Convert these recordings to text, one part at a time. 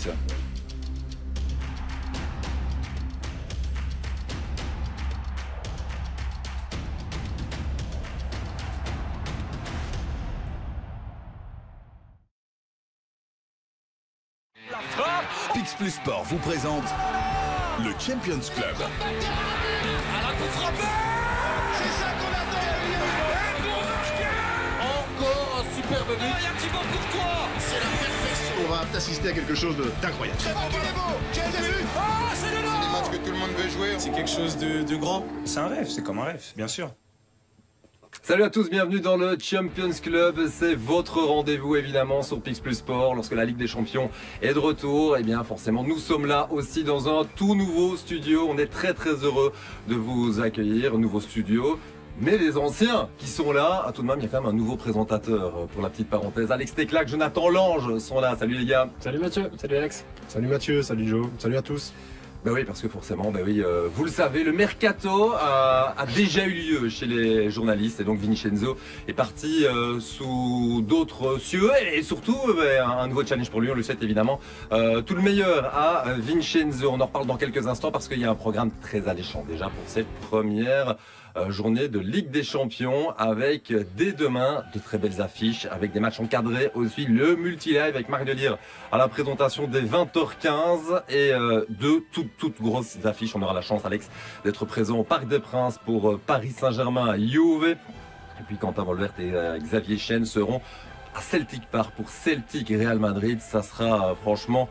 ça. Pix Plus Sport vous présente le Champions Club. Alain pour frapper. C'est ça qu'on attend. Encore un superbe but. Il y a Thibaut Courtois. C'est la perfection. On va assister à quelque chose d'incroyable. Très bon, il est beau. Quel début. Ah, c'est de là. C'est des matchs que tout le monde veut jouer. C'est quelque chose de grand. C'est un rêve, c'est comme un rêve, bien sûr. Salut à tous, bienvenue dans le Champions Club, c'est votre rendez-vous évidemment sur Pix Plus Sport lorsque la Ligue des Champions est de retour. Et bien forcément nous sommes là aussi dans un tout nouveau studio, on est très heureux de vous accueillir, nouveau studio. Mais les anciens qui sont là, tout de même il y a quand même un nouveau présentateur pour la petite parenthèse. Alex Teclac, Jonathan Lange sont là, salut les gars. Salut Mathieu, salut Alex. Salut Mathieu, salut Joe, salut à tous. Ben oui, parce que forcément, vous le savez, le mercato a déjà eu lieu chez les journalistes et donc Vincenzo est parti sous d'autres cieux et surtout un nouveau challenge pour lui, on le souhaite évidemment. Tout le meilleur à Vincenzo, on en reparle dans quelques instants parce qu'il y a un programme très alléchant déjà pour cette première journée de Ligue des Champions avec dès demain de très belles affiches avec des matchs encadrés aussi, le multi-live avec Marc Delire à la présentation dès 20h15 et deux toutes grosses affiches. On aura la chance, Alex, d'être présent au Parc des Princes pour Paris Saint-Germain à Juve et puis Quentin Volvert et Xavier Chen seront à Celtic Park pour Celtic et Real Madrid. Ça sera franchement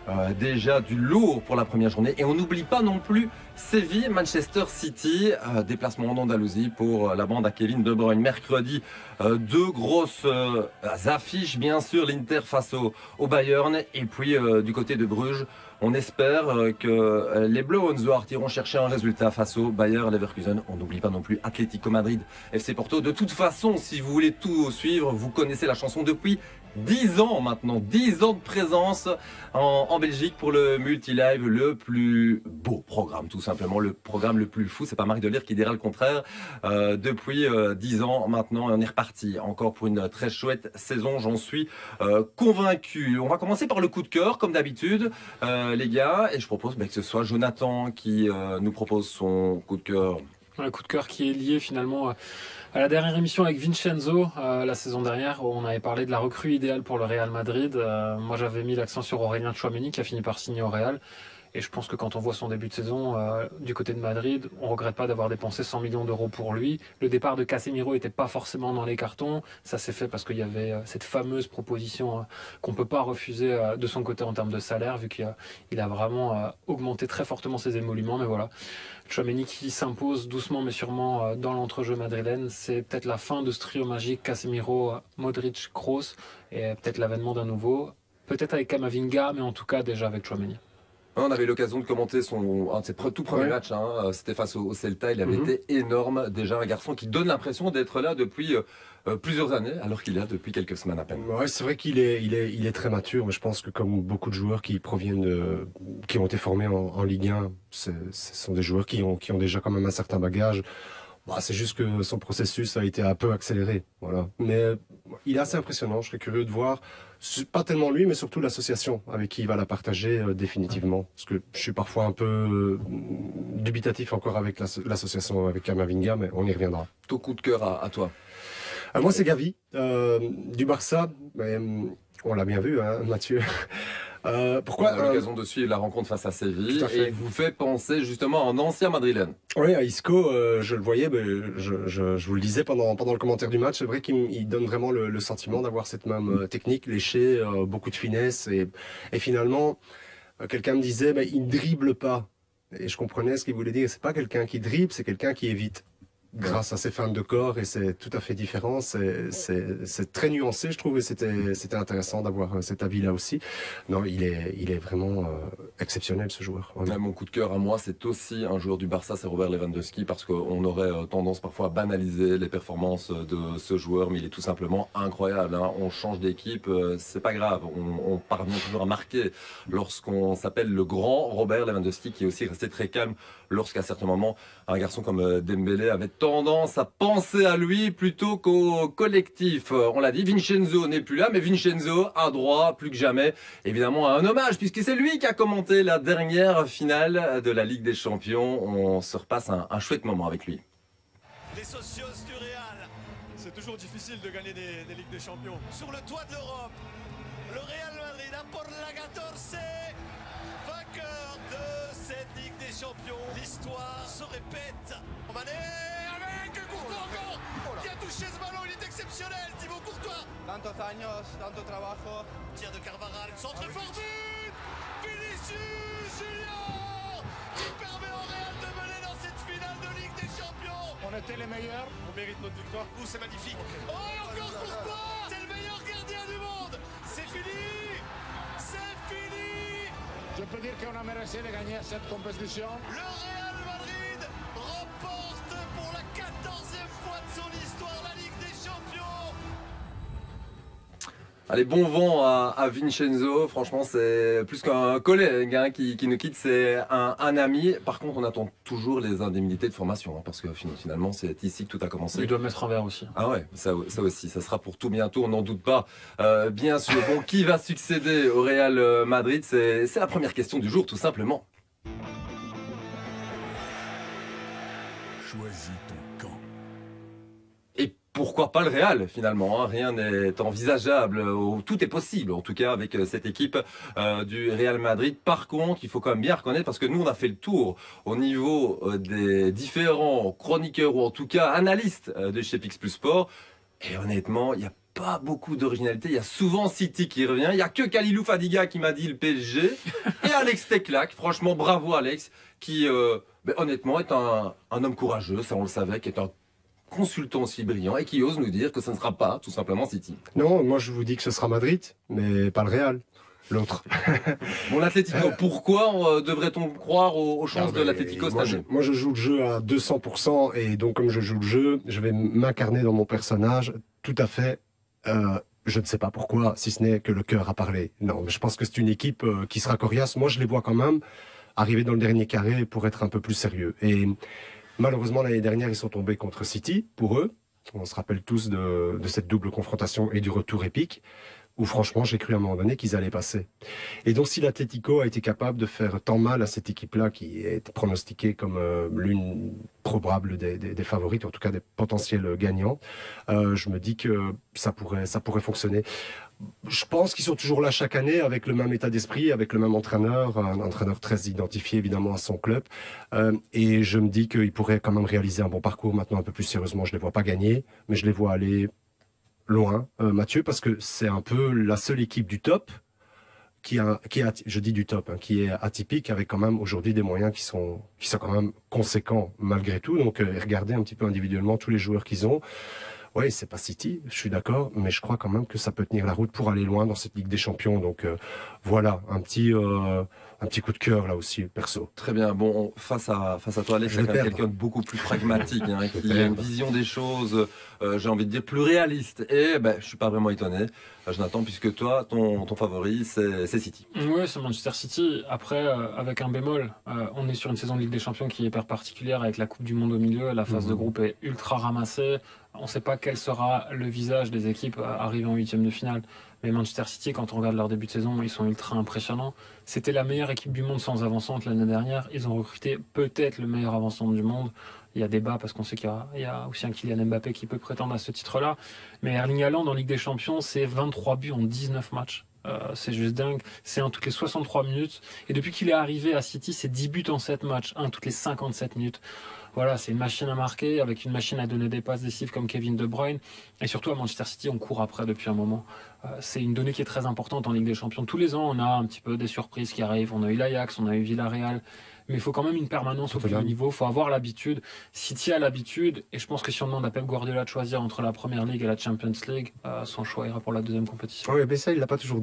déjà du lourd pour la première journée. Et on n'oublie pas non plus Séville, Manchester City, déplacement en Andalousie pour la bande à Kevin De Bruyne. Mercredi, deux grosses affiches, bien sûr, l'Inter face au Bayern. Et puis du côté de Bruges, on espère que les Blaugrana iront chercher un résultat face au Bayer Leverkusen. On n'oublie pas non plus Atlético Madrid, FC Porto. De toute façon, si vous voulez tout suivre, vous connaissez la chanson depuis 10 ans maintenant, 10 ans de présence en Belgique pour le multi-live, le plus beau programme, tout simplement, le programme le plus fou. C'est pas Marc Delire qui dira le contraire. Depuis 10 ans maintenant, et on est reparti encore pour une très chouette saison, j'en suis convaincu. On va commencer par le coup de cœur, comme d'habitude, les gars, et je propose que ce soit Jonathan qui nous propose son coup de cœur. Un coup de cœur qui est lié finalement à la dernière émission avec Vincenzo, la saison dernière, où on avait parlé de la recrue idéale pour le Real Madrid. Moi j'avais mis l'accent sur Aurélien Tchouaméni qui a fini par signer au Real. Et je pense que quand on voit son début de saison du côté de Madrid, on ne regrette pas d'avoir dépensé 100 millions d'euros pour lui. Le départ de Casemiro n'était pas forcément dans les cartons. Ça s'est fait parce qu'il y avait cette fameuse proposition qu'on ne peut pas refuser de son côté en termes de salaire, vu qu'il a vraiment augmenté très fortement ses émoluments. Mais voilà, Tchouaméni qui s'impose doucement mais sûrement dans l'entrejeu madrilène. C'est peut-être la fin de ce trio magique Casemiro, Modric, Kroos, et peut-être l'avènement d'un nouveau. Peut-être avec Camavinga, mais en tout cas déjà avec Tchouaméni. On avait l'occasion de commenter un de ses tout premiers matchs, c'était face au Celta, il avait été énorme, déjà un garçon qui donne l'impression d'être là depuis plusieurs années, alors qu'il est là depuis quelques semaines à peine. Ouais, c'est vrai qu'il est très mature, mais je pense que comme beaucoup de joueurs qui ont été formés en Ligue 1, ce sont des joueurs qui ont déjà quand même un certain bagage. C'est juste que son processus a été un peu accéléré, voilà. Mais il est assez impressionnant, je serais curieux de voir, pas tellement lui, mais surtout l'association avec qui il va la partager définitivement. Parce que je suis parfois un peu dubitatif encore avec l'association avec Camavinga, mais on y reviendra. Ton coup de cœur à toi? Moi c'est Gavi, du Barça, mais, on l'a bien vu, Mathieu. Pourquoi on a l'occasion de suivre la rencontre face à Séville et il vous fait penser justement à un ancien madrilène. Oui, à Isco, je le voyais, je vous le disais pendant le commentaire du match, c'est vrai qu'il donne vraiment le sentiment d'avoir cette même technique léchée, beaucoup de finesse et finalement, quelqu'un me disait, il ne dribble pas. Et je comprenais ce qu'il voulait dire, c'est pas quelqu'un qui dribble, c'est quelqu'un qui évite. Grâce à ses feintes de corps, et c'est tout à fait différent, c'est très nuancé je trouve, et c'était intéressant d'avoir cet avis là aussi. Non, il est vraiment exceptionnel ce joueur. Ouais, mon coup de cœur à moi, c'est aussi un joueur du Barça, c'est Robert Lewandowski, parce qu'on aurait tendance parfois à banaliser les performances de ce joueur, mais il est tout simplement incroyable, On change d'équipe, c'est pas grave, on parvient toujours à marquer lorsqu'on s'appelle le grand Robert Lewandowski, qui est aussi resté très calme lorsqu'à certains moments un garçon comme Dembélé avait tendance à penser à lui plutôt qu'au collectif. On l'a dit, Vincenzo n'est plus là, mais Vincenzo a droit plus que jamais, évidemment, à un hommage, puisque c'est lui qui a commenté la dernière finale de la Ligue des Champions. On se repasse un chouette moment avec lui. Les socios du Real. C'est toujours difficile de gagner des Ligues des Champions. Sur le toit de l'Europe, le Real Madrid a por la 14, vainqueur de cette Ligue des Champions. L'histoire se répète. Mané avec Courtois encore. Qui a touché ce ballon, il est exceptionnel, Thibaut Courtois. Tantos años, tanto trabajo. Tir de Carvajal, centre fort but. Vinicius Junior qui permet au Real de mener dans cette finale de Ligue des Champions. On était les meilleurs, on mérite notre victoire. Ouh, c'est magnifique. Oh, et encore Courtois. C'est le meilleur gardien du monde. C'est fini. C'est fini. Je peux dire qu'on a mérité de gagner cette compétition. Le Real Madrid remporte pour la 14e fois de son histoire la Ligue des Champions. Allez, bon vent à Vincenzo. Franchement, c'est plus qu'un collègue hein, qui nous quitte, c'est un ami. Par contre, on attend toujours les indemnités de formation, hein, parce que finalement, c'est ici que tout a commencé. Il doit mettre un verre aussi. Ah ouais, ça aussi, ça sera pour tout bientôt, on n'en doute pas. Bien sûr, bon, qui va succéder au Real Madrid? C'est la première question du jour, tout simplement. Choisis ton camp. Et pourquoi pas le Real finalement hein. Rien n'est envisageable, tout est possible en tout cas avec cette équipe du Real Madrid. Par contre, il faut quand même bien reconnaître, parce que nous on a fait le tour au niveau des différents chroniqueurs ou en tout cas analystes de chez Pix Plus Sport, et honnêtement il n'y a pas beaucoup d'originalité. Il y a souvent City qui revient, il n'y a que Khalilou Fadiga qui m'a dit le PSG et Alex Teclac, franchement bravo Alex, qui honnêtement est un homme courageux, ça on le savait, qui est un consultant aussi brillant et qui ose nous dire que ce ne sera pas tout simplement City. Non, moi je vous dis que ce sera Madrid, mais pas le Real, l'autre. Bon, l'Atlético, pourquoi devrait-on croire aux chances de l'Atlético cette année? Moi je joue le jeu à 200% et donc comme je joue le jeu, je vais m'incarner dans mon personnage tout à fait. Je ne sais pas pourquoi, si ce n'est que le cœur a parlé. Non, mais je pense que c'est une équipe qui sera coriace. Moi je les vois quand même arriver dans le dernier carré pour être un peu plus sérieux. Et malheureusement, l'année dernière, ils sont tombés contre City, pour eux. On se rappelle tous de cette double confrontation et du retour épique, où franchement, j'ai cru à un moment donné qu'ils allaient passer. Et donc, si l'Atlético a été capable de faire tant mal à cette équipe-là, qui est pronostiquée comme l'une probable des favorites, en tout cas des potentiels gagnants, je me dis que ça pourrait fonctionner. Je pense qu'ils sont toujours là chaque année avec le même état d'esprit, avec le même entraîneur, un entraîneur très identifié évidemment à son club. Et je me dis qu'ils pourraient quand même réaliser un bon parcours maintenant un peu plus sérieusement. Je les vois pas gagner, mais je les vois aller loin, Mathieu, parce que c'est un peu la seule équipe du top je dis du top, hein, qui est atypique, avec quand même aujourd'hui des moyens qui sont quand même conséquents malgré tout. Donc regardez un petit peu individuellement tous les joueurs qu'ils ont. Oui, c'est pas City, je suis d'accord, mais je crois quand même que ça peut tenir la route pour aller loin dans cette Ligue des Champions. Donc voilà, un petit coup de cœur là aussi, perso. Très bien. Bon, face à toi, Alex, c'est quelqu'un de beaucoup plus pragmatique, hein, qui a une vision des choses, j'ai envie de dire, plus réaliste. Et je suis pas vraiment étonné, Jonathan, puisque toi, ton favori, c'est City. Oui, c'est Manchester City. Après, avec un bémol, on est sur une saison de Ligue des Champions qui est hyper particulière, avec la Coupe du Monde au milieu. La phase de groupe est ultra ramassée. On ne sait pas quel sera le visage des équipes arrivées en huitième de finale. Mais Manchester City, quand on regarde leur début de saison, ils sont ultra impressionnants. C'était la meilleure équipe du monde sans avançante l'année dernière. Ils ont recruté peut-être le meilleur avançant du monde. Il y a débat parce qu'on sait qu'il y a aussi un Kylian Mbappé qui peut prétendre à ce titre-là. Mais Erling Haaland en Ligue des Champions, c'est 23 buts en 19 matchs. C'est juste dingue. C'est un toutes les 63 minutes. Et depuis qu'il est arrivé à City, c'est 10 buts en 7 matchs. Un toutes les 57 minutes. Voilà, c'est une machine à marquer, avec une machine à donner des passes décisives comme Kevin De Bruyne. Et surtout à Manchester City, on court après depuis un moment. C'est une donnée qui est très importante en Ligue des Champions. Tous les ans, on a un petit peu des surprises qui arrivent. On a eu l'Ajax, on a eu Villarreal. Mais il faut quand même une permanence au plus haut niveau. Il faut avoir l'habitude. City a l'habitude. Et je pense que si on demande à Pep Guardiola de choisir entre la Première Ligue et la Champions League, son choix ira pour la deuxième compétition. Oui, mais ça, il l'a pas toujours dit. Hein.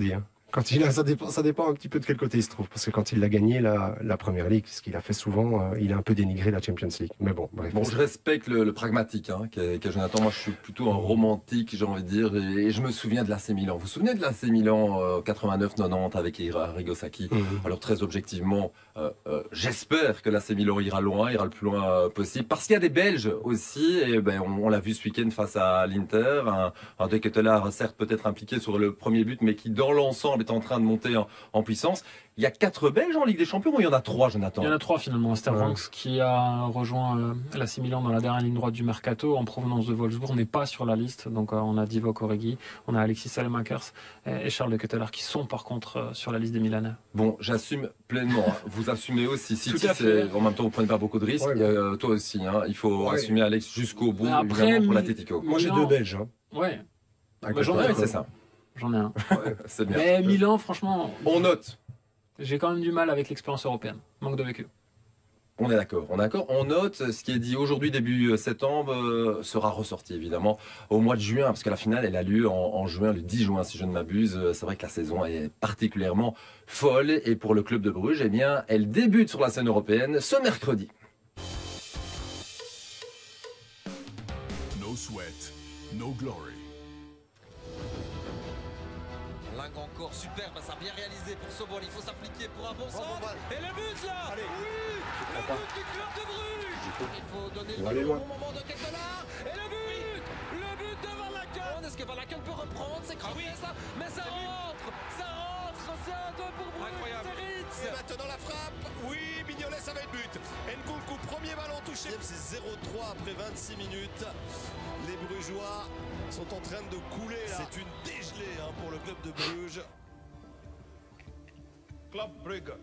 Ça dépend un petit peu de quel côté il se trouve. Parce que quand il a gagné la Première Ligue, ce qu'il a fait souvent, il a un peu dénigré la Champions League. Mais bon, bref. Bon, je respecte le pragmatique qu'est Jonathan. Moi, je suis plutôt un romantique, j'ai envie de dire. Et je me souviens de l'AC Milan. Vous vous souvenez de l'AC Milan 89-90 avec Arrigo Sacchi? Alors, très objectivement, j'espère que l'AC Milan ira loin, ira le plus loin possible. Parce qu'il y a des Belges aussi. Et on l'a vu ce week-end face à l'Inter. Un De Ketelaere, certes, peut-être impliqué sur le premier but, mais qui, dans l'ensemble, est en train de monter en puissance. Il y a 4 Belges en Ligue des Champions ou il y en a 3, Jonathan? Il y en a 3 finalement. Stervanks qui a rejoint l'AC Milan dans la dernière ligne droite du mercato en provenance de Wolfsburg n'est pas sur la liste. Donc on a Divock Origi, on a Alexis Saelemaekers et Charles De Ketelaere qui sont par contre sur la liste des Milanais. Bon, j'assume pleinement. Vous assumez aussi. Tout à fait. En même temps, vous prenez pas beaucoup de risques. Ouais, toi aussi. Il faut assumer Alex jusqu'au bout, évidemment, pour l'Atlético. Moi, j'ai 2 Belges. Ouais. J'en ai un, c'est ça. J'en ai un. Ouais, c'est bien. Mais Milan, franchement. On note. J'ai quand même du mal avec l'expérience européenne. Manque de vécu. On est d'accord, On note ce qui est dit aujourd'hui, début septembre, sera ressorti évidemment au mois de juin, parce que la finale, elle a lieu en juin, le 10 juin, si je ne m'abuse. C'est vrai que la saison est particulièrement folle. Et pour le club de Bruges, eh bien, elle débute sur la scène européenne ce mercredi. No sweat, no glory. Encore superbe, ça a bien réalisé pour Sobol, il faut s'appliquer pour un bon centre. Et le but là. Allez. Oui, le but du club de Bruges. Il faut donner le ballon au moment de Ketelaere. Et le but de Van Laken. Est-ce que Van Laken peut reprendre? C'est cramé ça, mais ça rentre, c'est un 2 pour Bruges. Incroyable. C'est maintenant la frappe. Oui, Mignolet, ça va être but. Nkunku, premier ballon touché. C'est 0-3 après 26 minutes. Les Brugeois sont en train de couler là. C'est une dégelée pour le club de Bruges. Club Brugge.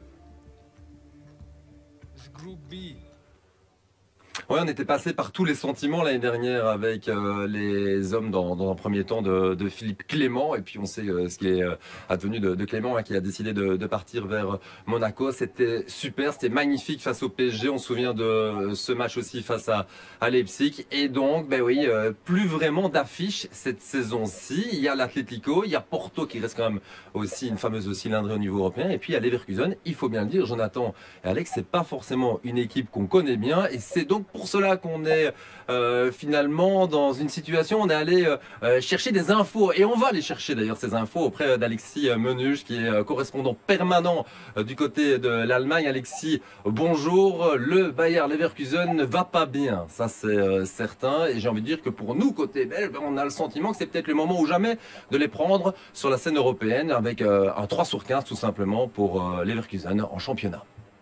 Groupe B. Ouais, on était passé par tous les sentiments l'année dernière avec les hommes dans un premier temps de Philippe Clément, et puis on sait ce qui est advenu de Clément, qui a décidé de partir vers Monaco. C'était super, c'était magnifique face au PSG. On se souvient de ce match aussi face à Leipzig. Et donc, plus vraiment d'affiches cette saison-ci. Il y a l'Atlético, il y a Porto qui reste quand même aussi une fameuse cylindrée au niveau européen, et puis il y a Leverkusen. Il faut bien le dire, Jonathan et Alex, c'est pas forcément une équipe qu'on connaît bien, et c'est donc pour cela qu'on est finalement dans une situation, on est allé chercher des infos, et on va aller chercher d'ailleurs ces infos auprès d'Alexis Menuge, qui est correspondant permanent du côté de l'Allemagne. Alexis, bonjour. Le Bayer Leverkusen ne va pas bien, ça c'est certain, et j'ai envie de dire que pour nous, côté belge, on a le sentiment que c'est peut-être le moment ou jamais de les prendre sur la scène européenne, avec un 3/15 tout simplement pour Leverkusen en championnat.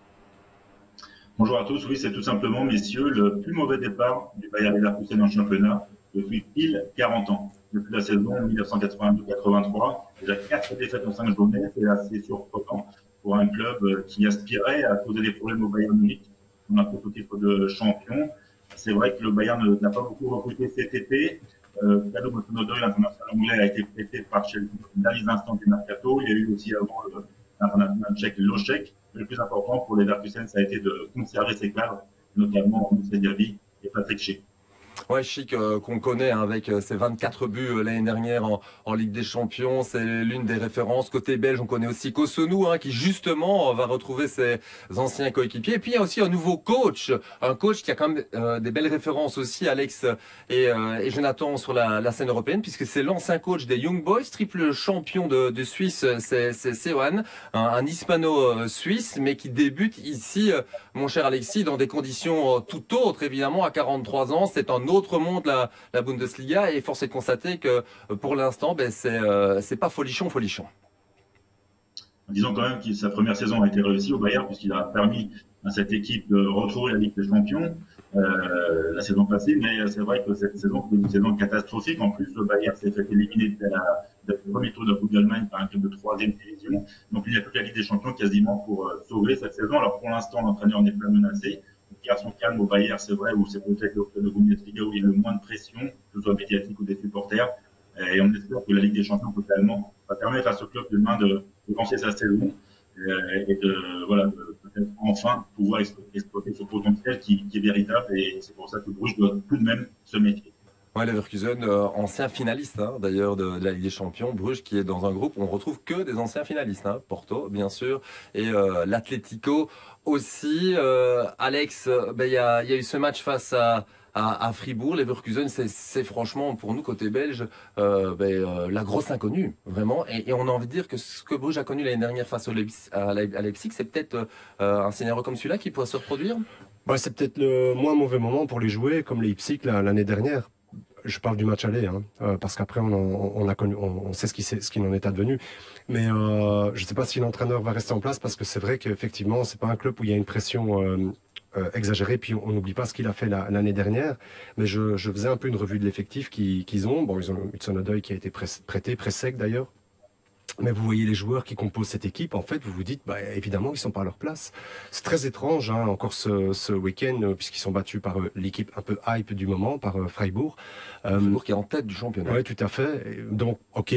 Bonjour à tous, oui, c'est tout simplement, messieurs, le plus mauvais départ du Bayer Leverkusen en championnat depuis pile 40 ans. Depuis la saison 1982-83, déjà 4 défaites en 5 journées, c'est assez surprenant pour un club qui aspirait à causer des problèmes au Bayern Munich, on a un prototype de champion. C'est vrai que le Bayern n'a pas beaucoup recruté cet été. Kado Motonodo, l'international anglais, a été prêté par Chelsea dans les instants du mercato. Il y a eu aussi avant l'international tchèque Lošek. Le plus important pour les Leverkusen, ça a été de conserver ses cadres, notamment Moussa Diaby et Patrick Schick. Ouais, Schick qu'on connaît avec ses 24 buts l'année dernière en Ligue des Champions, c'est l'une des références. Côté belge, on connaît aussi Kosonou, qui justement va retrouver ses anciens coéquipiers. Et puis il y a aussi un nouveau coach, un coach qui a quand même des belles références aussi, Alex et Jonathan, sur la scène européenne, puisque c'est l'ancien coach des Young Boys, triple champion de Suisse, c'est Seoane, un hispano-suisse, mais qui débute ici, mon cher Alexis, dans des conditions tout autres, évidemment, à 43 ans. C'est un autre monde, la Bundesliga, et force est de constater que pour l'instant, c'est pas folichon. Disons quand même que sa première saison a été réussie au Bayern, puisqu'il a permis à cette équipe de retrouver la Ligue des Champions la saison passée, mais c'est vrai que cette saison c'est une saison catastrophique. En plus, le Bayern s'est fait éliminer dès le premier tour de la Coupe d'Allemagne par un club de 3e division. Donc il n'y a plus que la Ligue des Champions quasiment pour sauver cette saison. Alors pour l'instant, l'entraîneur n'est pas menacé. Il garde son calme au Bayern, c'est vrai, où c'est peut-être le club de Bundesliga où il y a le moins de pression, que ce soit médiatique ou des supporters. Et on espère que la Ligue des Champions totalement va permettre à ce club demain de lancer sa saison et de peut-être enfin pouvoir exploiter ce potentiel qui est véritable. Et c'est pour ça que Bruges doit tout de même se méfier. Ouais, Leverkusen, ancien finaliste d'ailleurs de la Ligue des Champions. Bruges qui est dans un groupe où on retrouve que des anciens finalistes. Porto, bien sûr, et l'Atlético aussi. Alex, il y a eu ce match face à Fribourg. Leverkusen, c'est franchement, pour nous, côté belge, la grosse inconnue, vraiment. Et on a envie de dire que ce que Bruges a connu l'année dernière face à Leipzig, c'est peut-être un scénario comme celui-là qui pourrait se reproduire. Ouais, c'est peut-être le moins mauvais moment pour les jouer, comme Leipzig l'année dernière. Je parle du match aller, parce qu'après on sait ce qu'il en est advenu. Mais je ne sais pas si l'entraîneur va rester en place, parce que c'est vrai qu'effectivement c'est pas un club où il y a une pression exagérée. Puis on n'oublie pas ce qu'il a fait l'année dernière. Mais je faisais un peu une revue de l'effectif qu'ils ont. Bon, ils ont Hudson Odoi qui a été prêté, sec d'ailleurs. Mais vous voyez les joueurs qui composent cette équipe, en fait, vous vous dites, évidemment, ils sont pas à leur place. C'est très étrange, encore ce week-end, puisqu'ils sont battus par l'équipe un peu hype du moment, par Freiburg. Freiburg qui est en tête du championnat. Oui, tout à fait. Donc, ok,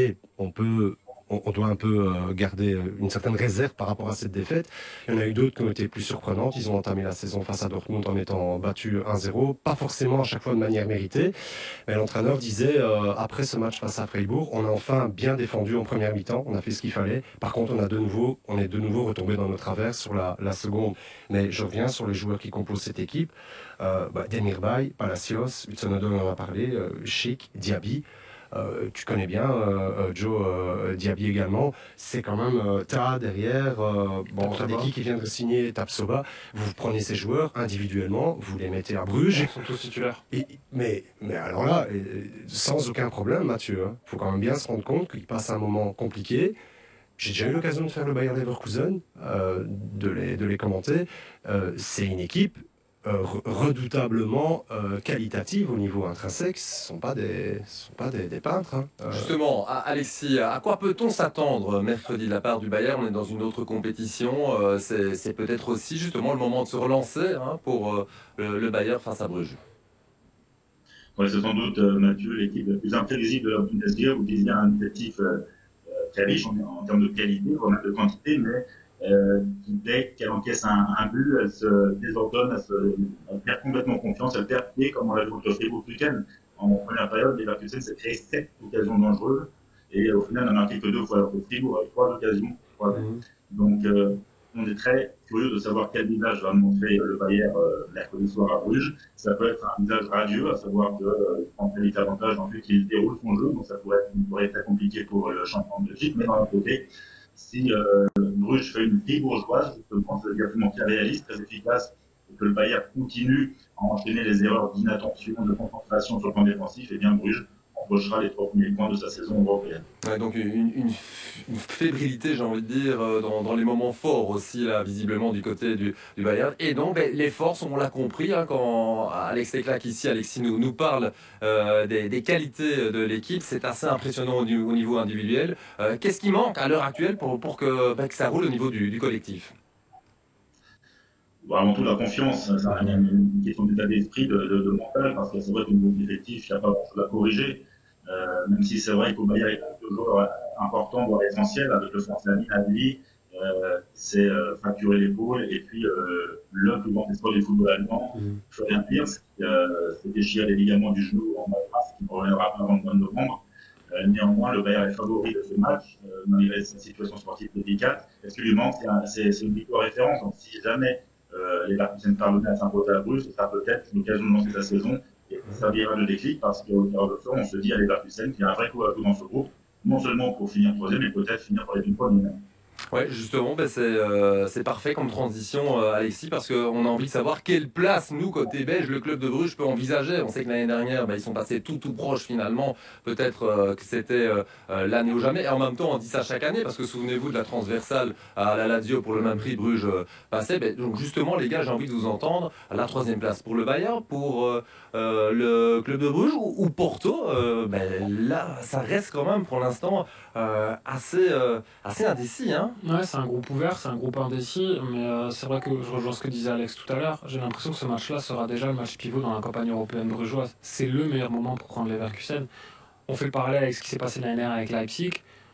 on doit un peu garder une certaine réserve par rapport à cette défaite. Il y en a eu d'autres qui ont été plus surprenantes. Ils ont entamé la saison face à Dortmund en étant battus 1-0. Pas forcément à chaque fois de manière méritée. Mais l'entraîneur disait, après ce match face à Freiburg, on a enfin bien défendu en première mi-temps. On a fait ce qu'il fallait. Par contre, on est de nouveau retombé dans nos travers sur la seconde. Mais je reviens sur les joueurs qui composent cette équipe. Demirbay, Palacios, Hudson Odoi, on en a parlé, Schick, Diaby. Tu connais bien Joe Diaby également. C'est quand même Ta derrière. Radeki qui vient de signer Tapsoba. Vous prenez ces joueurs individuellement, vous les mettez à Bruges. Ils sont tous titulaires. Mais alors là, sans aucun problème, Mathieu. Faut quand même bien se rendre compte qu'il passe un moment compliqué. J'ai déjà eu l'occasion de faire le Bayer Leverkusen, de les commenter. C'est une équipe redoutablement qualitative au niveau intrinsèque. Ce sont pas des peintres. Justement, Alexis, à quoi peut-on s'attendre mercredi de la part du Bayern? On est dans une autre compétition. C'est peut-être aussi justement le moment de se relancer pour le Bayern face à Bruges. Ouais, c'est sans doute, Mathieu, l'équipe la plus imprévisible de la Bundesliga. Vous disiez un effectif très riche en termes de qualité, voire même de quantité, mais dès qu'elle encaisse un but, elle se désordonne, elle perd complètement confiance, elle perd pied, comme on l'a vu contre Fribourg ce week-end. En première période, Leverkusen s'est créé 7 occasions dangereuses, et au final, on n'a marqué que 2 fois, alors que Fribourg a eu 3 occasions. Donc, on est très curieux de savoir quel visage va montrer le Bayern mercredi soir à Bruges. Ça peut être un visage radieux, à savoir qu'il prend très vite avantage en fait qu'il déroule son jeu, donc ça pourrait être très compliqué pour le champion de Belgique, mais d'un autre côté, si Bruges fait une vie bourgeoise, je pense que c'est absolument très réaliste, très efficace, et que le Bayern continue à enchaîner les erreurs d'inattention, de concentration sur le plan défensif, et bien Bruges empochera les 3 premiers points de sa saison européenne. Ouais, donc une fébrilité, j'ai envie de dire, dans les moments forts aussi, là, visiblement du côté du Bayern. Et donc, les forces, on l'a compris, quand Alex Leclerc ici, Alexis nous parle des qualités de l'équipe. C'est assez impressionnant au niveau individuel. Qu'est-ce qui manque à l'heure actuelle pour que ça roule au niveau du collectif? Avant tout, la confiance, c'est une question d'état d'esprit, de mental, parce que c'est vrai qu'au niveau effectif, il n'y a pas grand-chose à corriger. Même si c'est vrai qu'au Bayern, il y a toujours important, voire essentiel, avec le français Adli, c'est fracturer l'épaule, et puis le plus grand espoir du football allemand, Florian Wirtz, s'est déchiré les ligaments du genou en mars, qui ne reviendra pas avant le mois de novembre. Néanmoins, le Bayern est favori de ce match, malgré cette situation sportive délicate. Et ce qui lui manque, c'est une victoire référence. Donc, si jamais les Leverkusen parvenaient à s'imposer à Bruges, ce sera peut-être l'occasion de lancer sa saison. Et ça servira de déclic, parce qu'au cœur de fond, on se dit à Leverkusen qu'il y a un vrai coup à tout dans ce groupe, non seulement pour finir troisième, mais peut-être finir par les 2 premiers. Ouais, justement, c'est parfait comme transition, Alexis, parce qu'on a envie de savoir quelle place, nous, côté belge, le club de Bruges peut envisager. On sait que l'année dernière, ils sont passés tout proche finalement. Peut-être que c'était l'année ou jamais. Et en même temps, on dit ça chaque année, parce que souvenez-vous de la transversale à la Lazio pour le même prix, Bruges passait. Donc justement, les gars, j'ai envie de vous entendre. La 3e place pour le Bayern, pour le club de Bruges ou Porto. Là, ça reste quand même pour l'instant assez indécis, hein. Ouais, c'est un groupe ouvert, c'est un groupe indécis, mais c'est vrai que je rejoins ce que disait Alex tout à l'heure. J'ai l'impression que ce match-là sera déjà le match pivot dans la campagne européenne brugeoise. C'est le meilleur moment pour prendre Leverkusen. On fait le parallèle avec ce qui s'est passé l'année dernière avec Leipzig.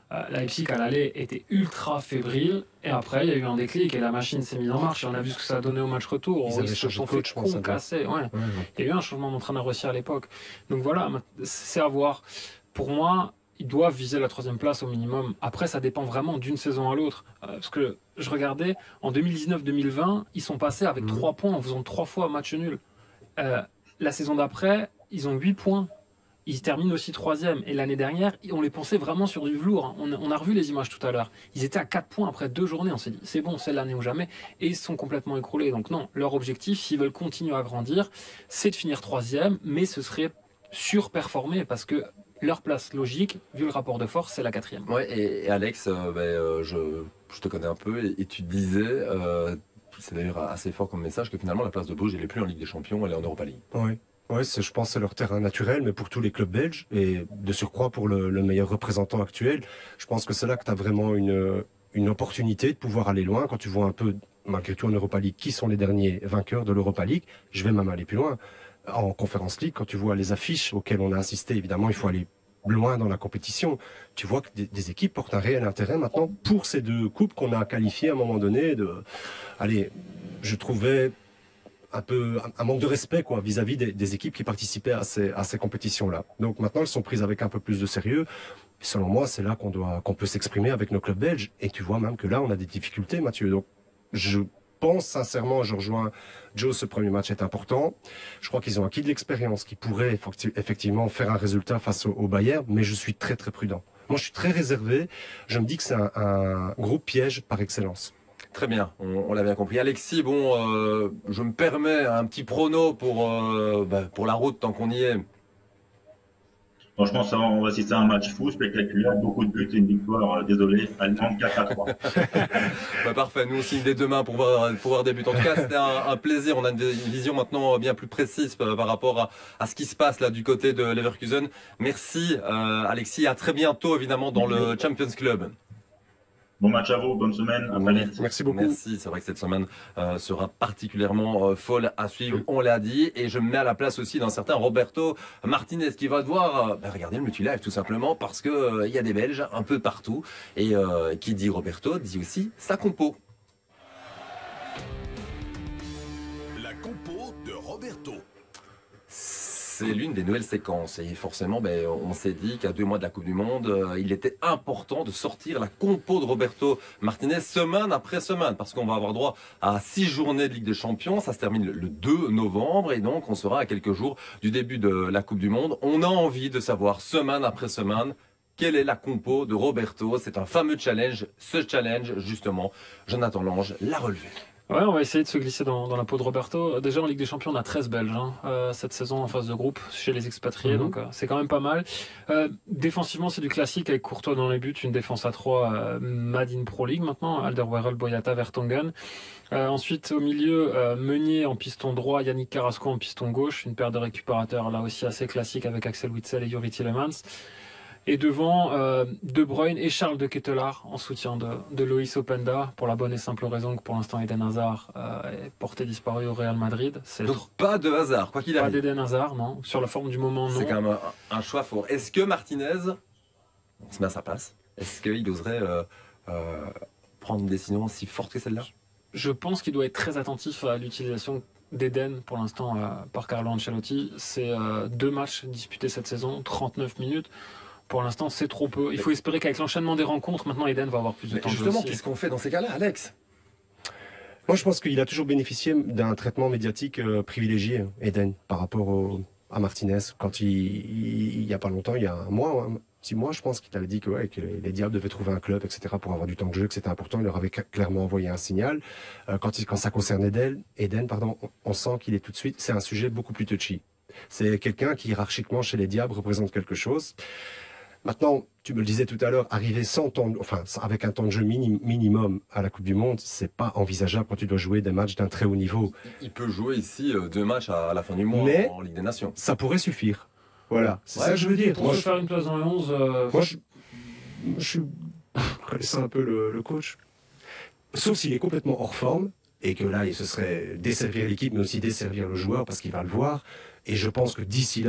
Leipzig à l'aller était ultra fébrile et après il y a eu un déclic et la machine s'est mise en marche et on a vu ce que ça a donné au match retour. Ils avaient changé de coach, je pense. Concasser, ouais. Il y a eu un changement d'entraîneur aussi à l'époque. Donc voilà, c'est à voir. Pour moi, ils doivent viser la 3e place au minimum. Après, ça dépend vraiment d'une saison à l'autre. Parce que je regardais, en 2019-2020, ils sont passés avec 3 points en faisant 3 fois match nul. La saison d'après, ils ont 8 points. Ils terminent aussi 3e. Et l'année dernière, on les pensait vraiment sur du velours. On a revu les images tout à l'heure. Ils étaient à 4 points après 2 journées. On s'est dit, c'est bon, c'est l'année ou jamais. Et ils se sont complètement écroulés. Donc non, leur objectif, s'ils veulent continuer à grandir, c'est de finir 3e. Mais ce serait surperformer parce que leur place logique, vu le rapport de force, c'est la 4e. Ouais, et Alex, je te connais un peu et tu disais, c'est d'ailleurs assez fort comme message, que finalement la place de Bruges, elle n'est plus en Ligue des Champions, elle est en Europa League. Oui. Ouais, je pense que c'est leur terrain naturel, mais pour tous les clubs belges, et de surcroît pour le meilleur représentant actuel, je pense que c'est là que tu as vraiment une opportunité de pouvoir aller loin. Quand tu vois un peu, malgré tout en Europa League, qui sont les derniers vainqueurs de l'Europa League, je vais même aller plus loin. En Conference League, quand tu vois les affiches auxquelles on a assisté, évidemment, il faut aller loin dans la compétition. Tu vois que des équipes portent un réel intérêt maintenant pour ces 2 coupes qu'on a qualifiées à un moment donné. Allez, je trouvais un manque de respect quoi vis-à-vis des équipes qui participaient à ces compétitions-là. Donc maintenant, elles sont prises avec un peu plus de sérieux. Selon moi, c'est là qu'on peut s'exprimer avec nos clubs belges. Et tu vois même que là, on a des difficultés, Mathieu. Donc, je pense sincèrement, je rejoins Joe, ce premier match est important. Je crois qu'ils ont acquis de l'expérience qui pourrait effectivement faire un résultat face au Bayern, mais je suis très très prudent. Moi, je suis très réservé. Je me dis que c'est un groupe piège par excellence. Très bien, on l'a bien compris. Alexis, je me permets un petit prono pour la route tant qu'on y est. Bon, je pense qu'on va assister à un match fou, spectaculaire, beaucoup de buts et une victoire, désolé, allemande 4-3. Parfait, nous on signe des 2 mains pour voir des buts. En tout cas, c'était un plaisir. On a une vision maintenant bien plus précise par rapport à ce qui se passe là du côté de Leverkusen. Merci Alexis, à très bientôt évidemment dans le Champions Club. Bon match à vous, bonne semaine. Merci beaucoup. Merci, c'est vrai que cette semaine sera particulièrement folle à suivre, on l'a dit. Et je me mets à la place aussi d'un certain Roberto Martinez qui va devoir regarder le multilive tout simplement parce que y a des Belges un peu partout. Et qui dit Roberto dit aussi sa compo. La compo de Roberto. C'est l'une des nouvelles séquences et forcément on s'est dit qu'à 2 mois de la Coupe du Monde, il était important de sortir la compo de Roberto Martinez semaine après semaine parce qu'on va avoir droit à 6 journées de Ligue des Champions, ça se termine le 2 novembre et donc on sera à quelques jours du début de la Coupe du Monde. On a envie de savoir semaine après semaine quelle est la compo de Roberto. C'est un fameux challenge, ce challenge justement, Jonathan Lange l'a relevé. Ouais, on va essayer de se glisser dans la peau de Roberto. Déjà en Ligue des Champions, on a 13 Belges cette saison en phase de groupe chez les expatriés, donc c'est quand même pas mal. Défensivement, c'est du classique avec Courtois dans les buts, une défense à 3 Made in Pro League maintenant, Alderweireld, Boyata, Vertonghen. Ensuite, au milieu, Meunier en piston droit, Yannick Carrasco en piston gauche, une paire de récupérateurs là aussi assez classique avec Axel Witsel et Yuri Tielemans. Et devant, De Bruyne et Charles de Ketelaar en soutien de Loïs Openda, pour la bonne et simple raison que pour l'instant Eden Hazard est porté disparu au Real Madrid. Donc pas de hasard, quoi qu'il arrive. Pas d'Eden Hazard, non. Sur la forme du moment, non. C'est quand même un choix fort. Est-ce que Martinez se met à sa place? Est-ce qu'il oserait prendre une décision si forte que celle-là? Je pense qu'il doit être très attentif à l'utilisation d'Eden pour l'instant par Carlo Ancelotti. C'est 2 matchs disputés cette saison, 39 minutes. Pour l'instant, c'est trop peu. Il faut espérer qu'avec l'enchaînement des rencontres, maintenant Eden va avoir plus de temps. Justement, qu'est-ce qu'on fait dans ces cas-là, Alex? Moi, je pense qu'il a toujours bénéficié d'un traitement médiatique privilégié, Eden, par rapport à Martinez. Quand il y a pas longtemps, il y a un mois, 6 mois, je pense qu'il avait dit que les Diables devaient trouver un club, etc., pour avoir du temps de jeu, que c'était important. Il leur avait clairement envoyé un signal. Quand ça concerne Eden, on sent qu'il est tout de suite... C'est un sujet beaucoup plus touchy. C'est quelqu'un qui, hiérarchiquement, chez les Diables, représente quelque chose. Maintenant, tu me le disais tout à l'heure, arriver avec un temps de jeu minimum à la Coupe du Monde, c'est pas envisageable quand tu dois jouer des matchs d'un très haut niveau. Il peut jouer ici 2 matchs à la fin du mois en Ligue des Nations. Ça pourrait suffire. Voilà, c'est ça que je veux dire. Pour faire une place dans les 11... Moi, je suis connaissant un peu le coach. Sauf s'il est complètement hors forme et que là, ce serait desservir l'équipe, mais aussi desservir le joueur parce qu'il va le voir. Et je pense que d'ici là,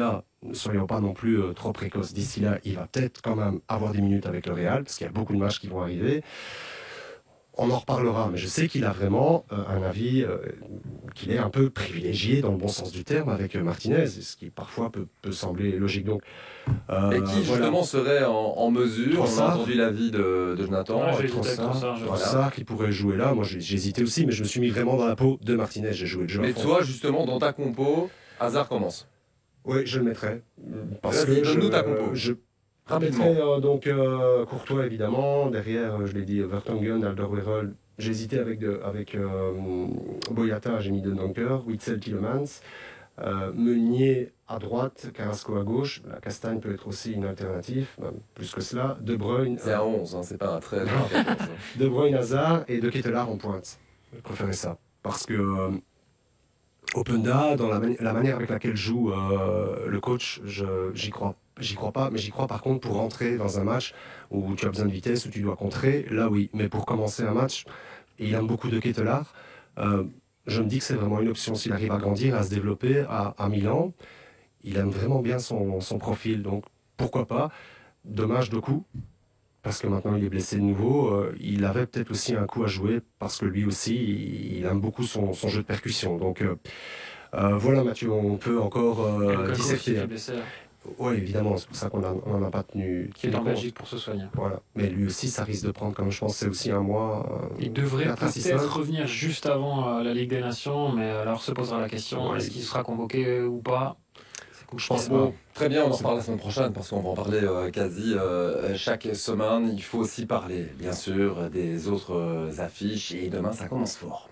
ne soyons pas non plus trop précoces. D'ici là, il va peut-être quand même avoir des minutes avec le Real, parce qu'il y a beaucoup de matchs qui vont arriver. On en reparlera, mais je sais qu'il a vraiment un avis, qu'il est un peu privilégié dans le bon sens du terme avec Martinez, ce qui parfois peut sembler logique. Donc, et qui justement serait en mesure, on a entendu l'avis de Jonathan, Trossard qui pourrait jouer là. Moi j'ai hésité aussi, mais je me suis mis vraiment dans la peau de Martinez, j'ai joué le jeu. Mais toi justement dans ta compo, Hazard commence. Oui, je le mettrais. Parce que donne-nous ta compo. Rapidement. Donc Courtois évidemment, derrière je l'ai dit Vertonghen, Alderweireld. J'ai hésité avec Boyata, j'ai mis De Donker, Witzel, Tielemans, Meunier à droite, Carrasco à gauche. La Castagne peut être aussi une alternative, même plus que cela. De Bruyne. C'est à 11, hein, c'est pas un 13. De Bruyne, Hazard et De Ketelaere en pointe. Je préférais ça parce que Openda, dans la manière avec laquelle joue le coach, j'y crois. J'y crois pas, mais j'y crois par contre pour rentrer dans un match où tu as besoin de vitesse, où tu dois contrer, là oui. Mais pour commencer un match, et il aime beaucoup De Ketelaere, je me dis que c'est vraiment une option s'il arrive à grandir, à se développer à Milan. Il aime vraiment bien son profil, donc pourquoi pas. Dommage de coup, parce que maintenant il est blessé de nouveau. Il avait peut-être aussi un coup à jouer, parce que lui aussi, il aime beaucoup son jeu de percussion. Donc voilà Mathieu, on peut encore disserter. Oui, évidemment, c'est pour ça qu'on n'en a pas tenu. Qui est en Belgique pour se soigner. Voilà. Mais lui aussi, ça risque de prendre, comme je pense, c'est aussi un mois. Il devrait peut-être revenir juste avant la Ligue des Nations, mais alors se posera la question, est-ce qu'il sera convoqué ou pas? Je pense bon, très bien, on en reparle la semaine prochaine parce qu'on va en parler quasi chaque semaine. Il faut aussi parler, bien sûr, des autres affiches et demain, ça commence fort.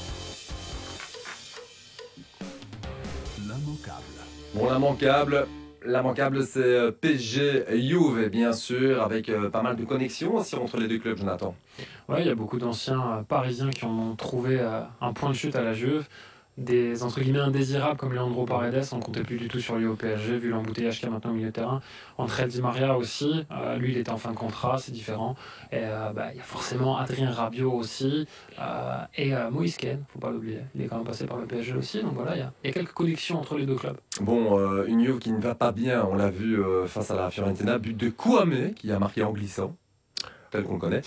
L'immanquable. L'immanquable, c'est PSG Juve, bien sûr, avec pas mal de connexions aussi entre les deux clubs, Jonathan. Oui, il y a beaucoup d'anciens Parisiens qui ont trouvé un point de chute à la Juve. Des entre guillemets indésirables comme Leandro Paredes, on ne comptait plus du tout sur lui au PSG, vu l'embouteillage qu'il y a maintenant au milieu de terrain. André Di Maria aussi, lui il était en fin de contrat, c'est différent. Et il y a forcément Adrien Rabiot aussi, et Moïse Kean, faut pas l'oublier. Il est quand même passé par le PSG aussi, donc voilà, il y a quelques connexions entre les deux clubs. Bon, une Juve qui ne va pas bien, on l'a vu face à la Fiorentina, but de Kouamé qui a marqué en glissant. Tel qu'on le connaît.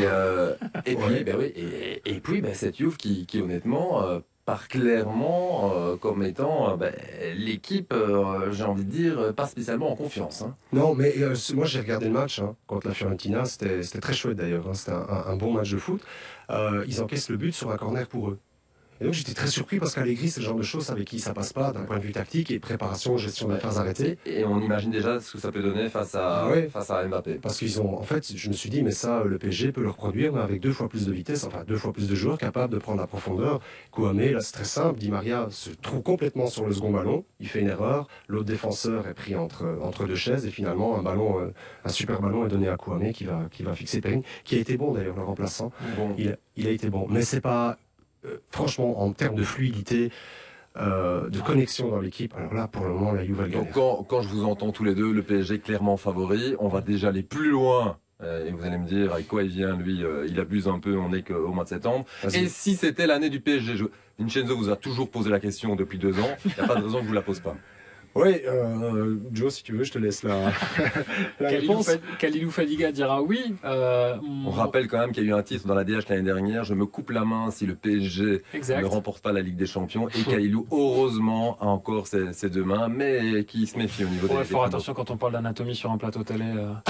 Et puis, cette Juve qui honnêtement part clairement comme étant l'équipe, j'ai envie de dire, pas spécialement en confiance. Hein. Non, mais moi j'ai regardé le match contre la Fiorentina, c'était très chouette d'ailleurs, c'était un bon match de foot. Ils encaissent le but sur un corner pour eux. Et donc j'étais très surpris parce qu'Allegri, c'est le genre de choses avec qui ça passe pas d'un point de vue tactique et préparation, gestion des phases arrêtées. Et on imagine déjà ce que ça peut donner face à Mbappé. Parce qu'ils ont, en fait, je me suis dit, mais ça, le PSG peut le reproduire, mais avec 2 fois plus de vitesse, enfin 2 fois plus de joueurs capables de prendre la profondeur. Kouamé, là c'est très simple, Di Maria se trouve complètement sur le second ballon, il fait une erreur, l'autre défenseur est pris entre deux chaises et finalement un super ballon est donné à Kouamé qui va fixer Perrin, qui a été bon d'ailleurs, le remplaçant. Bon. Il a été bon, mais c'est pas... franchement, en termes de fluidité, de connexion dans l'équipe, alors là, pour le moment, la Juve galère. Donc quand je vous entends tous les deux, le PSG clairement favori, on va déjà aller plus loin. Et vous allez me dire avec quoi il vient, lui, il abuse un peu, on n'est qu'au mois de septembre. Et si c'était l'année du PSG, Vincenzo vous a toujours posé la question depuis 2 ans, il n'y a pas de raison que je vous la pose pas. Oui, Joe, si tu veux, je te laisse la réponse. Kalilou Fadiga dira oui. On rappelle quand même qu'il y a eu un titre dans la DH l'année dernière. Je me coupe la main si le PSG ne remporte pas la Ligue des Champions. Et Kalilou, heureusement, a encore ses 2 mains, mais qui se méfie au niveau des... Il faut faire attention quand on parle d'anatomie sur un plateau télé.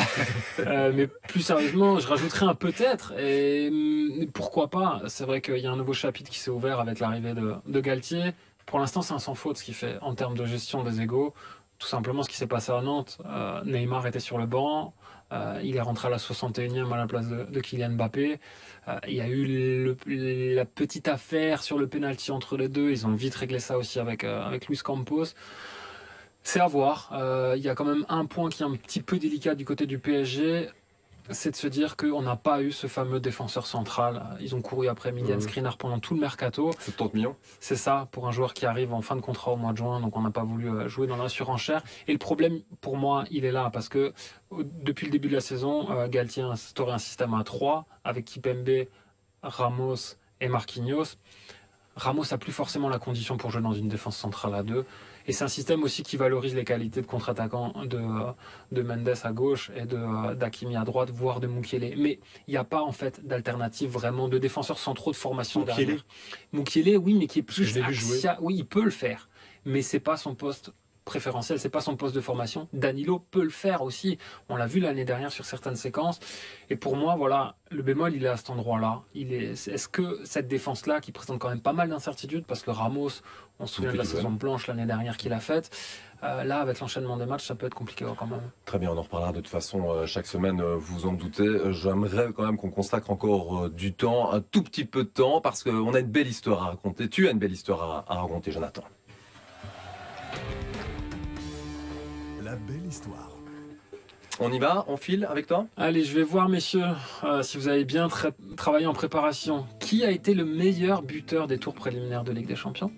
Mais plus sérieusement, je rajouterais un peut-être. Et pourquoi pas? C'est vrai qu'il y a un nouveau chapitre qui s'est ouvert avec l'arrivée de Galtier. Pour l'instant, c'est un sans faute ce qu'il fait en termes de gestion des égos. Tout simplement, ce qui s'est passé à Nantes, Neymar était sur le banc, il est rentré à la 61e à la place de Kylian Mbappé. Il y a eu la petite affaire sur le penalty entre les deux. Ils ont vite réglé ça aussi avec Luis Campos. C'est à voir. Il y a quand même un point qui est un petit peu délicat du côté du PSG. C'est de se dire qu'on n'a pas eu ce fameux défenseur central. Ils ont couru après Mignon Skriniar pendant tout le mercato. 70 millions. C'est ça, pour un joueur qui arrive en fin de contrat au mois de juin, donc on n'a pas voulu jouer dans la surenchère. Et le problème, pour moi, il est là, parce que depuis le début de la saison, Galtier a instauré un système à 3, avec Kipembe, Ramos et Marquinhos. Ramos n'a plus forcément la condition pour jouer dans une défense centrale à 2. Et c'est un système aussi qui valorise les qualités de contre-attaquant de Mendes à gauche et d'Hakimi à droite, voire de Mukiele. Mais il n'y a pas en fait d'alternative vraiment de défenseurs sans trop de formation derrière. Mukiele, oui, mais qui est plus axial. Oui, il peut le faire, mais c'est pas son poste préférentiel, c'est pas son poste de formation. Danilo peut le faire aussi. On l'a vu l'année dernière sur certaines séquences. Et pour moi, voilà, le bémol, il est à cet endroit-là. Est-ce que cette défense-là, qui présente quand même pas mal d'incertitudes, parce que Ramos, on se souvient de la saison blanche l'année dernière qu'il a faite, là, avec l'enchaînement des matchs, ça peut être compliqué quand même. Très bien, on en reparlera de toute façon chaque semaine, vous en doutez. J'aimerais quand même qu'on consacre encore du temps, un tout petit peu de temps, parce qu'on a une belle histoire à raconter. Tu as une belle histoire à raconter, Jonathan. La belle histoire. On y va, on file avec toi? Allez, je vais voir, messieurs, si vous avez bien travaillé en préparation. Qui a été le meilleur buteur des tours préliminaires de Ligue des Champions?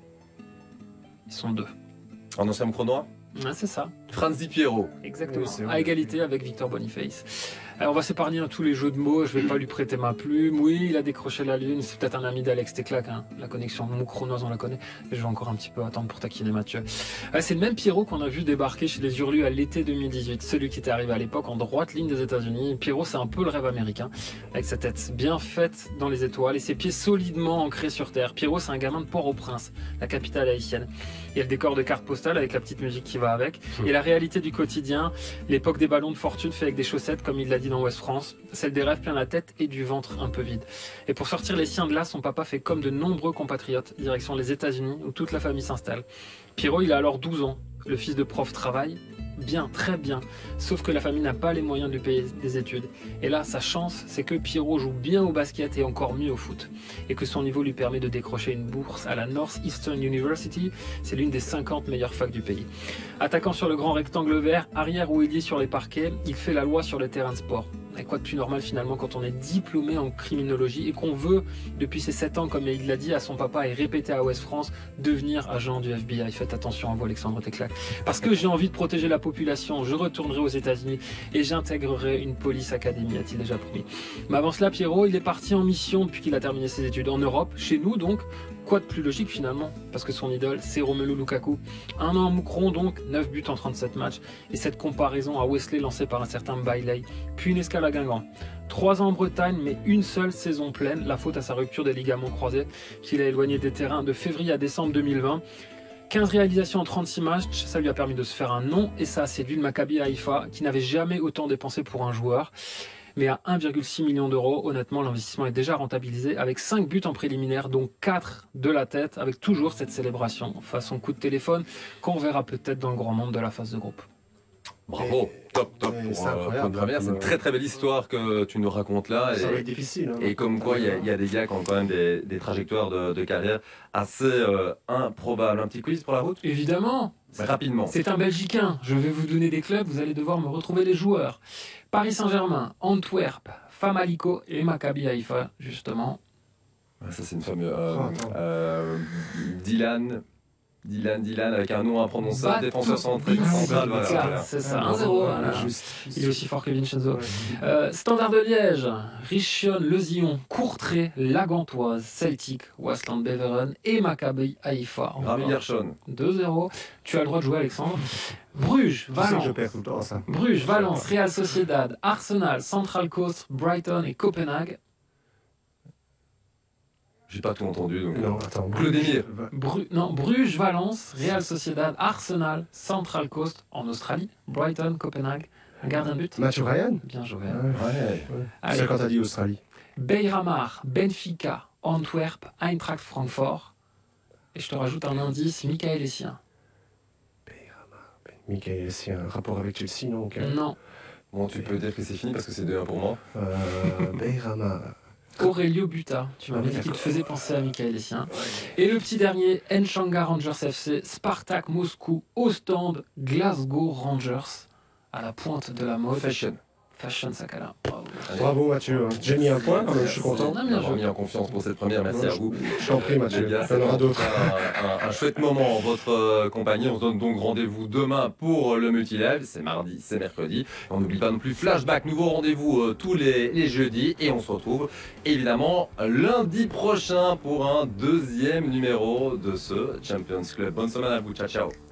Ils sont 2. En ancien chronois? Ah, c'est ça. Franz Di Piero. Exactement, à égalité avec Victor Boniface. Alors, on va s'épargner tous les jeux de mots, je ne vais pas lui prêter ma plume. Oui, il a décroché la lune, c'est peut-être un ami d'Alex Teclac, hein. La connexion mot-chronoise, on la connaît. Mais je vais encore un petit peu attendre pour taquiner Mathieu. C'est le même Pierrot qu'on a vu débarquer chez les Hurlus à l'été 2018, celui qui était arrivé à l'époque en droite ligne des États-Unis. Pierrot, c'est un peu le rêve américain, avec sa tête bien faite dans les étoiles et ses pieds solidement ancrés sur terre. Pierrot, c'est un gamin de Port-au-Prince, la capitale haïtienne. Il y a le décor de carte postale avec la petite musique qui va avec. Et la réalité du quotidien, l'époque des ballons de fortune fait avec des chaussettes, comme il l'a dit dans Ouest France, celle des rêves plein la tête et du ventre un peu vide. Et pour sortir les siens de là, son papa fait comme de nombreux compatriotes, direction les États-Unis, où toute la famille s'installe. Pierrot, il a alors 12 ans. Le fils de prof travaille bien, très bien, sauf que la famille n'a pas les moyens de lui payer des études. Et là, sa chance, c'est que Pierrot joue bien au basket et encore mieux au foot, et que son niveau lui permet de décrocher une bourse à la Northeastern University, c'est l'une des 50 meilleures facs du pays. Attaquant sur le grand rectangle vert, arrière ou ailier sur les parquets, il fait la loi sur les terrains de sport. Et quoi de plus normal finalement quand on est diplômé en criminologie et qu'on veut, depuis ses 7 ans, comme il l'a dit à son papa et répété à Ouest France, devenir agent du FBI. Faites attention à vous, Alexandre Teclac. Parce que j'ai envie de protéger la population, je retournerai aux États-Unis et j'intégrerai une police académie, a-t-il déjà promis. Mais avant cela, Pierrot, il est parti en mission depuis qu'il a terminé ses études en Europe, chez nous donc. Quoi de plus logique finalement, parce que son idole, c'est Romelu Lukaku. 1 an à Moucron donc, 9 buts en 37 matchs, et cette comparaison à Wesley lancée par un certain Bailey, puis une escale à Guingamp. 3 ans en Bretagne, mais une seule saison pleine, la faute à sa rupture des ligaments croisés, qu'il a éloigné des terrains de février à décembre 2020. 15 réalisations en 36 matchs, ça lui a permis de se faire un nom, et ça a séduit le Maccabi Haïfa, qui n'avait jamais autant dépensé pour un joueur. Mais à 1,6 million d'euros, honnêtement, l'investissement est déjà rentabilisé avec 5 buts en préliminaire, dont 4 de la tête, avec toujours cette célébration façon coup de téléphone qu'on verra peut-être dans le grand monde de la phase de groupe. Bravo, top pour une première. C'est une très très belle histoire que tu nous racontes là. Ça va être difficile. Hein. Et comme quoi, il y a des gars qui ont quand même des trajectoires de carrière assez improbables. Un petit quiz pour la route? Évidemment. Rapidement. C'est un Belgicain. Je vais vous donner des clubs, vous allez devoir me retrouver les joueurs. Paris Saint-Germain, Antwerp, Famalicão et Maccabi Haïfa, justement. Ça c'est une fameuse... Dylan, avec un nom imprononçable, défenseur central. Voilà. C'est ça, 1-0. Voilà. Il est aussi fort que Vincenzo. Standard de Liège, Richion, Lezillon, Courtrai, La Gantoise, Celtic, Waasland Beveren et Maccabi Haïfa. 2-0. Tu as le droit de jouer, Alexandre. Bruges, Valence. Je perds tout le temps, ça. Bruges, Valence, Real Sociedad, Arsenal, Central Coast, Brighton et Copenhague. J'ai pas tout entendu, donc... Non, attends. Clodémir. Bruges, Valence, Real Sociedad, Arsenal, Central Coast en Australie, Brighton, Copenhague. Un gardien de but. Mathieu Ryan. Bien joué. Ouais. Allez. C'est quand t'as dit Australie. Beiramar, Benfica, Antwerp, Eintracht Francfort. Et je te rajoute un indice, Michael Essien. Michael Essien, un rapport avec Chelsea, non? Non. Bon, tu peux dire que c'est fini parce que c'est 2-1 pour moi. Beiramar. Aurelio Buta, tu m'avais dit qu'il te faisait penser à Michael Essien. Et le petit dernier, Nchanga Rangers FC, Spartak Moscou, Ostende, Glasgow Rangers, à la pointe de la mode. Fashion. Fashion Sakala. Bravo Mathieu, j'ai mis un point quand même, je suis content. Ah, bien J'ai joué. mis en confiance pour cette première, merci à vous. Je t'en prie Mathieu, Les gars, il y en aura d'autres. un chouette moment en votre compagnie. On se donne donc rendez-vous demain pour le multi-live. C'est mardi, c'est mercredi. Et on n'oublie pas non plus Flashback, nouveau rendez-vous tous les jeudis. Et on se retrouve évidemment lundi prochain pour un deuxième numéro de ce Champions Club. Bonne semaine à vous, ciao ciao.